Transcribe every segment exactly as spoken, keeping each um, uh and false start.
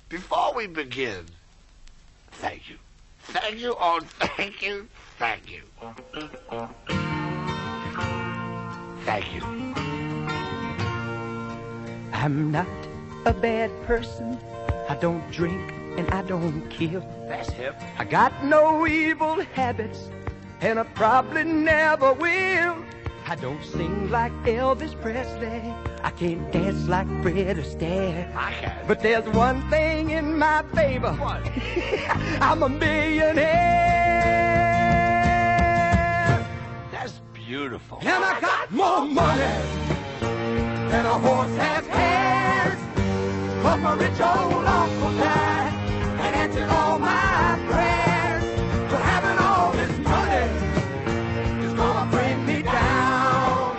before we begin, thank you. Thank you, oh, thank you, thank you. Thank you. I'm not a bad person. I don't drink and I don't kill. That's hip. I got no evil habits, and I probably never will. I don't sing like Elvis Presley. I can't dance like Fred Astaire. I can. But there's one thing in my favor. What? I'm a millionaire. That's beautiful. And I got more money than a horse has hands. But my rich old uncle died and answered all my prayers. But having all this money is gonna bring me down.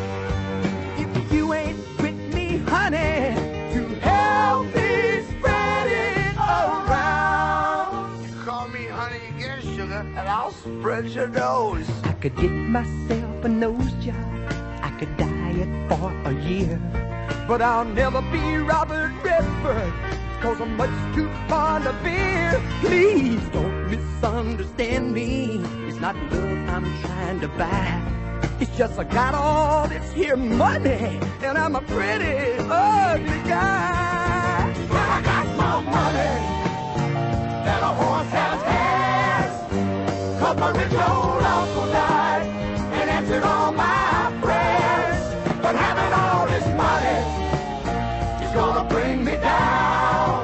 If you ain't with me, honey, to help me spread it around. You call me honey again, sugar, and I'll spread your nose. I could get myself a nose job. I could diet for a year. But I'll never be Robert Redford, cause I'm much too fond of beer. Please don't misunderstand me. It's not love I'm trying to buy. It's just I got all this here money, and I'm a pretty ugly guy. But I got more money than a horse has hands. Cause my rich old uncle died and answered all my prayers. But having all this money is gonna bring me down.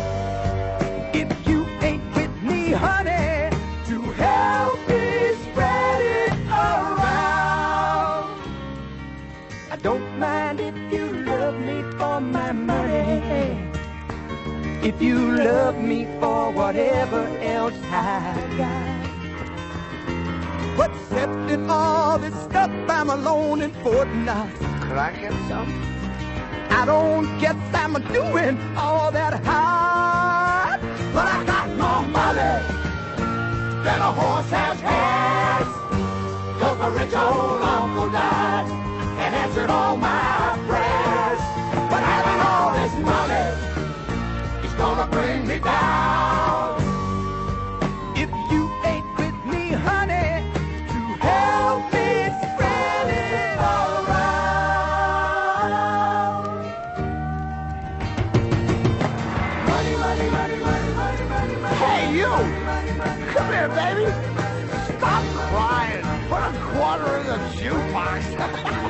If you ain't with me, honey, to help me spread it around. I don't mind if you love me for my money, if you love me for whatever else I got. But accepting all this stuff, I'm alone in Fort Knox. Could I get some? I don't guess I'm doing all that hard. But I got more money than a horse has hands. Cause my rich old uncle died and answered all my prayers. But having all this money is gonna bring me down. If you ain't with me, honey, to help me spread it around. Money, money, money, money, money, money, money. Hey, you! Come here, baby! Stop crying! Put a quarter in the jukebox!